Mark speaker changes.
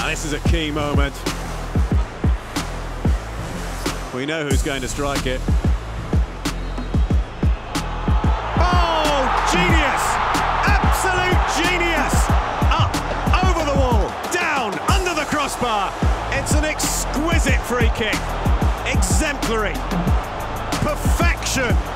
Speaker 1: Now this is a key moment. We know who's going to strike it. Oh, genius! Absolute genius! Up, over the wall, down, under the crossbar. It's an exquisite free kick. Exemplary. Perfection.